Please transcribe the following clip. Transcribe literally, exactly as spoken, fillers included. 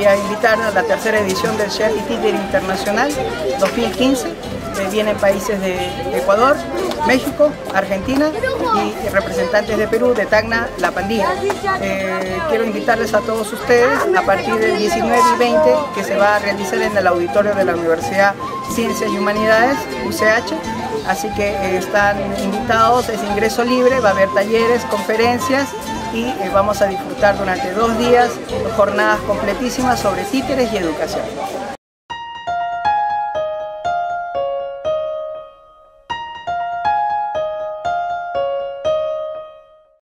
quería invitar a la tercera edición del Chef y Títer Internacional dos mil quince. Eh, vienen países de Ecuador, México, Argentina y representantes de Perú, de Tacna, La Pandilla. Eh, quiero invitarles a todos ustedes a partir del diecinueve y veinte, que se va a realizar en el auditorio de la Universidad Ciencias y Humanidades, U C H. Así que eh, están invitados, es ingreso libre, va a haber talleres, conferencias y eh, vamos a disfrutar durante dos días jornadas completísimas sobre títeres y educación.